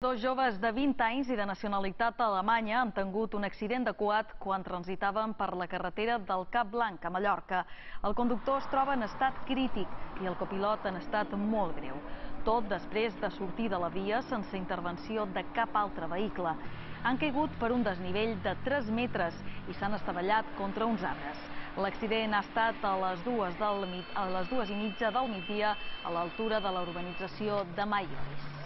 Dos joves de 20 anys i de nacionalitat alemanya han tingut un accident de quad quan transitaven per la carretera del Cap Blanc, a Mallorca. El conductor es troba en estat crític i el copilot en estat molt greu. Tot després de sortir de la via sense intervenció de cap altre vehicle. Han caigut per un desnivell de 3 metres i s'han estavellat contra uns arbres. L'accident ha estat a les 2:30 del migdia a l'altura de la urbanització de Maiores.